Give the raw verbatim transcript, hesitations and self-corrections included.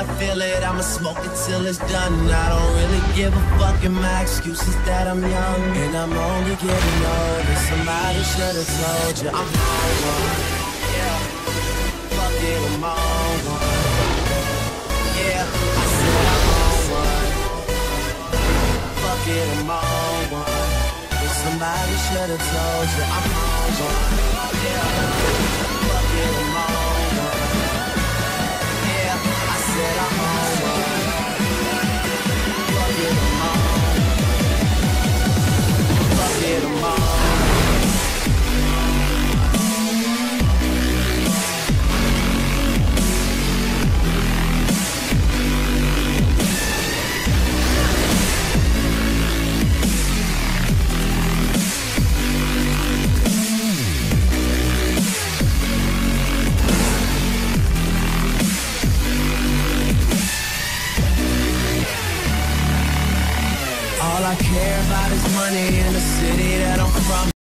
feel it, I'ma smoke it till it's done. I don't really give a fuck, and my excuse is that I'm young and I'm only getting older. Somebody should've told you I'm on one. Yeah, fuck it, I'm on one. Yeah, I said I'm on one. Fuck it, I'm on one. If somebody should've told you I'm on one. Yeah, fuck it, I'm on one. Yeah, I said I'm on one. Fuck it, I'm on. Fuck it, I'm on. All I care about is money in the city that I'm from.